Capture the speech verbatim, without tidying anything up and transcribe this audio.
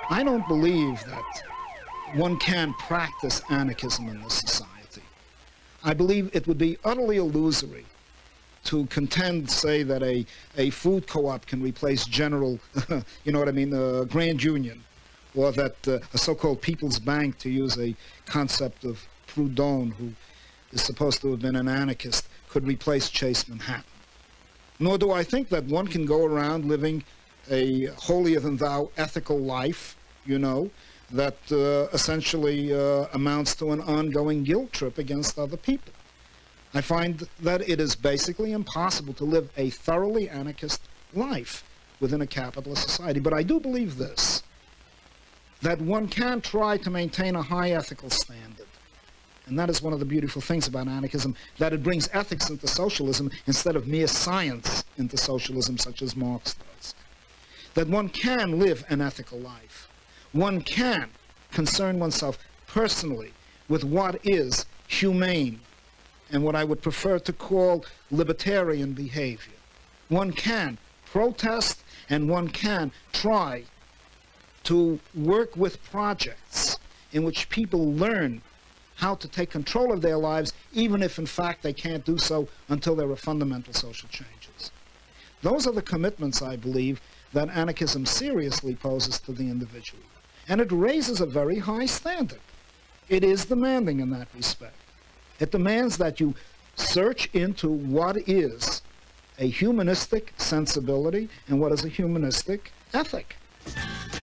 I don't believe that one can practice anarchism in this society. I believe it would be utterly illusory to contend, say, that a, a food co-op can replace general, you know what I mean, the Grand Union, or that uh, a so-called People's Bank, to use a concept of Proudhon, who is supposed to have been an anarchist, could replace Chase Manhattan. Nor do I think that one can go around living a holier-than-thou ethical life, you know, that uh, essentially uh, amounts to an ongoing guilt trip against other people. I find that it is basically impossible to live a thoroughly anarchist life within a capitalist society. But I do believe this, that one can try to maintain a high ethical standard. And that is one of the beautiful things about anarchism, that it brings ethics into socialism instead of mere science into socialism, such as Marx does. That one can live an ethical life. One can concern oneself personally with what is humane and what I would prefer to call libertarian behavior. One can protest, and one can try to work with projects in which people learn how to take control of their lives, even if in fact they can't do so until there are fundamental social changes. Those are the commitments, I believe, that anarchism seriously poses to the individual. And it raises a very high standard. It is demanding in that respect. It demands that you search into what is a humanistic sensibility and what is a humanistic ethic.